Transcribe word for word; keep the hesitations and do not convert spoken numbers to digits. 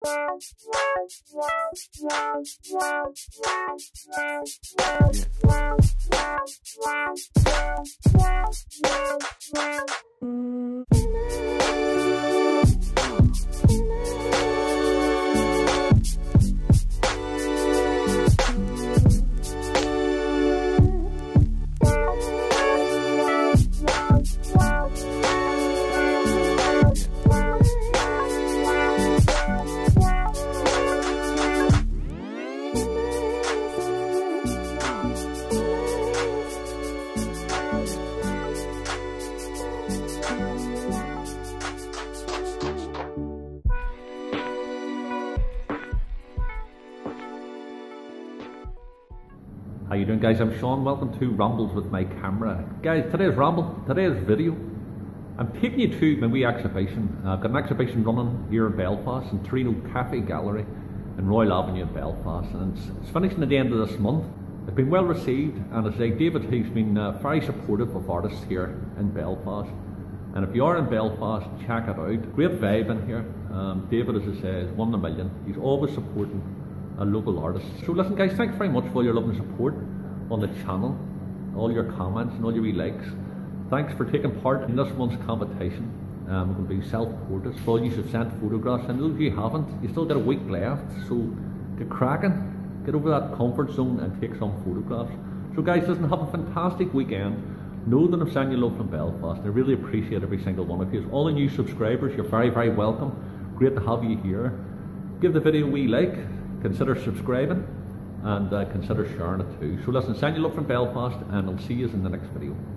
How you doing, guys? I'm Sean. Welcome to Rambles with my camera. Guys, today's ramble, today's video, I'm taking you to my wee exhibition. I've got an exhibition running here in Belfast in Trino Cafe Gallery in Royal Avenue in Belfast, and it's, it's finishing at the end of this month. It's been well received, and as I say, David, he's been uh, very supportive of artists here in Belfast. And if you are in Belfast, check it out. Great vibe in here. Um, David, as I say, is one in a million. He's always supporting a local artist. So listen, guys, thanks very much for your love and support on the channel, all your comments and all your wee likes. Thanks for taking part in this month's competition. Um, we're going to be self-portraits. For all you have sent photographs, and those of you who haven't, you still got a week left, so get cracking, get over that comfort zone and take some photographs. So guys, listen, have a fantastic weekend. Know that I'm sending you love from Belfast. I really appreciate every single one of you. All the new subscribers, you're very, very welcome. Great to have you here. Give the video a wee like, consider subscribing, and uh, consider sharing it too. So listen, send you love from Belfast, and I'll see you in the next video.